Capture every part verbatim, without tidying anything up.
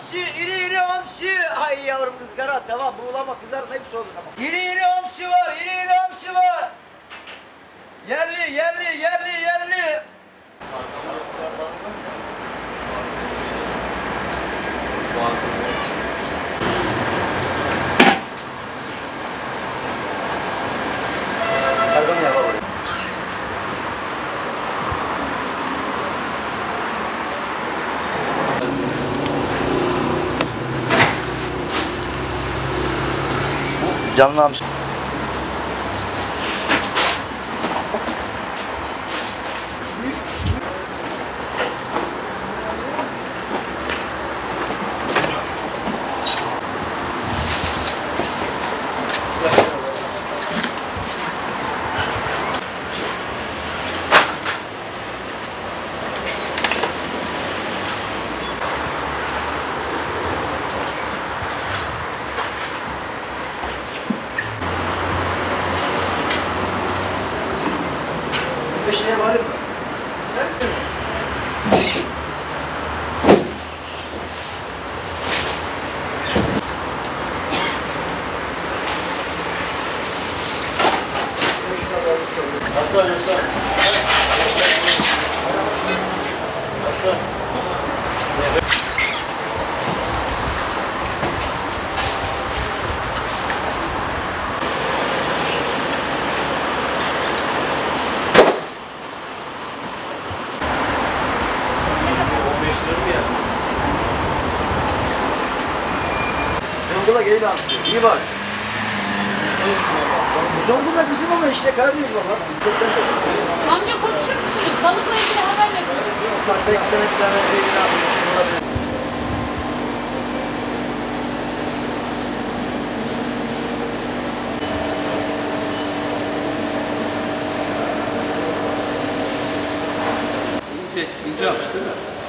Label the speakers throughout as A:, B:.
A: hamsi, iri iri hamsi. Ay yavrum ızgara tamam buğulama kızarın hepsi olur tamam. İri iri hamsi var, iri iri hamsi var. Yerli, yerli, yerli, yerli. Kargam yapalım. Canlı hamsi. Peşine var mı?
B: Hasan, Hasan. Hasan.
A: Zonguldak eyle hamsi. İyi bak. Zonguldak bizim ama işte Karadeniz baba. seksen
C: Amca konuşur musunuz? Balıkla ilgili haber verin.
A: Bak belki sana bir tane eyle hamsi olabilir.
B: İnce, ince hamsi değil mi?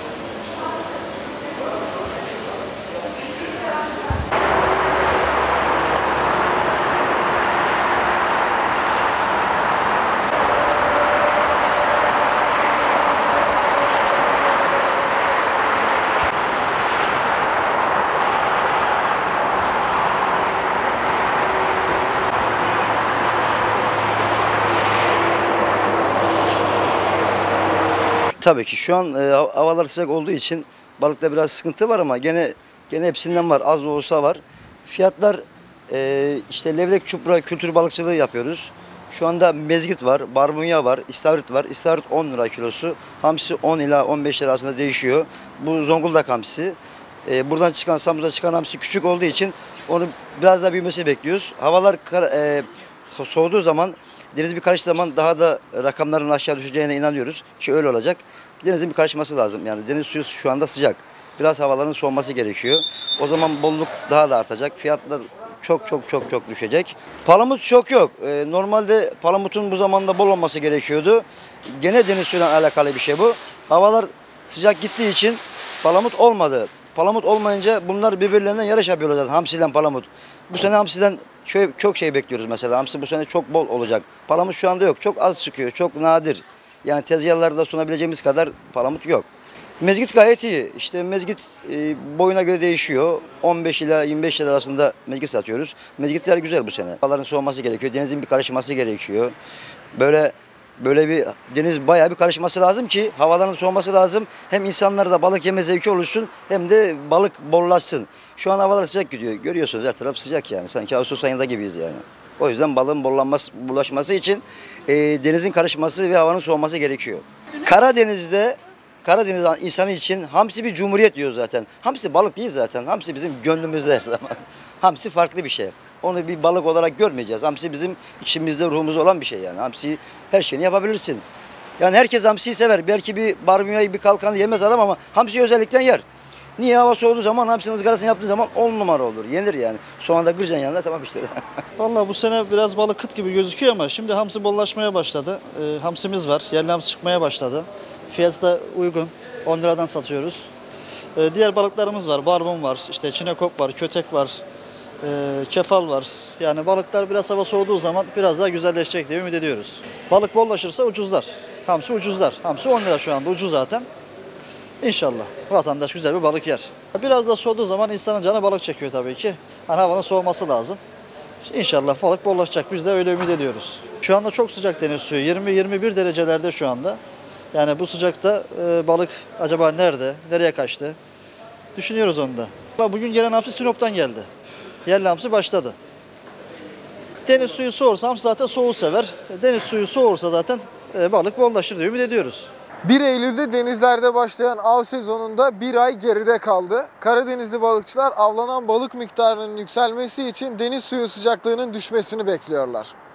A: Tabii ki şu an e, havalar sıcak olduğu için balıkta biraz sıkıntı var ama gene gene hepsinden var. Az da olsa var. Fiyatlar e, işte levrek, çupra, kültür balıkçılığı yapıyoruz. Şu anda mezgit var, barbunya var, istavrit var. İstavrit on lira kilosu. Hamsi on ila on beş lira arasında değişiyor. Bu Zonguldak hamsi. E, buradan çıkan, Samsun'da çıkan hamsi küçük olduğu için onu biraz daha büyümesi bekliyoruz. Havalar kar, e, soğuduğu zaman, deniz bir karıştığı zaman daha da rakamların aşağı düşeceğine inanıyoruz ki öyle olacak. Denizin bir karışması lazım. Yani deniz suyu şu anda sıcak. Biraz havaların soğuması gerekiyor. O zaman bolluk daha da artacak. Fiyatlar çok çok çok çok düşecek. Palamut çok yok. Ee, normalde palamutun bu zamanda bol olması gerekiyordu. Gene deniz suyuyla alakalı bir şey bu. Havalar sıcak gittiği için palamut olmadı. Palamut olmayınca bunlar birbirlerinden yarış yapıyorlar zaten. Hamsiden palamut. Bu sene hamsiden çok, çok şey bekliyoruz mesela. Hamsi bu sene çok bol olacak. Palamut şu anda yok. Çok az çıkıyor. Çok nadir. Yani tezgahlarda sunabileceğimiz kadar palamut yok. Mezgit gayet iyi. İşte mezgit e, boyuna göre değişiyor. on beş ila yirmi beş lira arasında mezgit satıyoruz. Mezgitler güzel bu sene. Havaların soğuması gerekiyor. Denizin bir karışması gerekiyor. Böyle böyle bir deniz bayağı bir karışması lazım ki havaların soğuması lazım. Hem insanlarda balık yeme zevki oluşsun hem de balık bollaşsın. Şu an havalar sıcak gidiyor. Görüyorsunuz her taraf sıcak yani. Sanki Ağustos ayında gibiyiz yani. O yüzden balığın bollanması, bulaşması için e, denizin karışması ve havanın soğuması gerekiyor. Karadeniz'de Karadeniz insanı için hamsi bir cumhuriyet diyor zaten. Hamsi balık değil zaten. Hamsi bizim gönlümüzde her zaman. Hamsi farklı bir şey. Onu bir balık olarak görmeyeceğiz. Hamsi bizim içimizde, ruhumuzda olan bir şey yani. Hamsi her şeyini yapabilirsin. Yani herkes hamsiyi sever. Belki bir barbunyayı, bir kalkanı yemez adam ama hamsiyi özellikle yer. Niye? Hava soğuduğu zaman hamsinin ızgarasını yaptığı zaman on numara olur. Yenir yani. Soğanda gıracaksın yanına tamam işte.
D: Vallahi bu sene biraz balık kıt gibi gözüküyor ama şimdi hamsi bollaşmaya başladı. Ee, hamsimiz var. Yerli hamsi çıkmaya başladı. Fiyatı da uygun. on liradan satıyoruz. Ee, diğer balıklarımız var. Barbun var, işte çinekop var, kötek var, e, kefal var. Yani balıklar biraz hava soğuduğu zaman biraz daha güzelleşecek diye ümit ediyoruz. Balık bollaşırsa ucuzlar. Hamsi ucuzlar. Hamsi on lira şu anda ucuz zaten. İnşallah vatandaş güzel bir balık yer. Biraz da soğuduğu zaman insanın canı balık çekiyor tabii ki. Hani havanın soğuması lazım. İnşallah balık bollaşacak. Biz de öyle ümit ediyoruz. Şu anda çok sıcak deniz suyu. yirmi yirmi bir derecelerde şu anda. Yani bu sıcakta e, balık acaba nerede? Nereye kaçtı? Düşünüyoruz onu da. Bugün gelen hamsi Sinop'tan geldi. Yerli hamsi başladı. Deniz suyu soğursa hamsi zaten soğuğu sever. Deniz suyu soğursa zaten e, balık bollaşır diye ümit ediyoruz.
E: bir Eylül'de denizlerde başlayan av sezonunda bir ay geride kaldı. Karadenizli balıkçılar avlanan balık miktarının yükselmesi için deniz suyu sıcaklığının düşmesini bekliyorlar.